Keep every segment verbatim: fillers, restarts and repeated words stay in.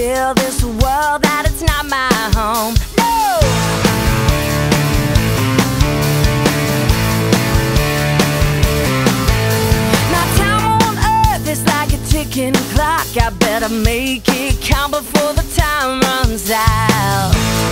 tell this world that it's not my home. No! Now time on earth is like a ticking clock. I better make it count before the time runs out.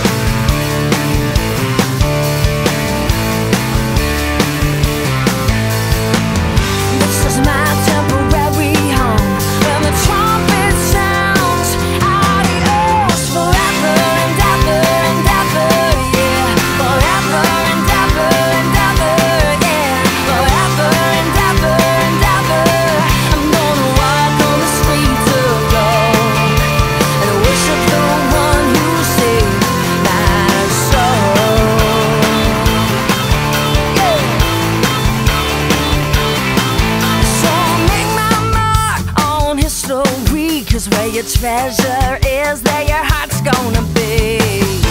This is my temporary home. When the trumpet sounds, adios forever and ever and ever, yeah. Forever and ever and ever, yeah. Forever and ever and ever. I'm gonna walk on the streets of gold and worship the one who saved my soul. Yeah. So make my mark on history, 'cause where your treasure is, there your heart's gonna be.